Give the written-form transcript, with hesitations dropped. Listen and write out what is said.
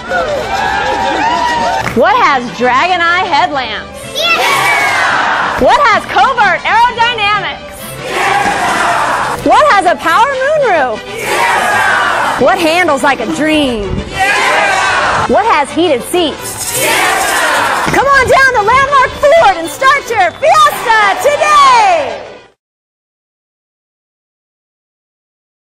What has dragon eye headlamps? Yeah! What has covert aerodynamics? Yeah! What has a power moonroof? Yeah! What handles like a dream? Yeah! What has heated seats? Yeah! Come on down to Landmark Ford and start your Fiesta today!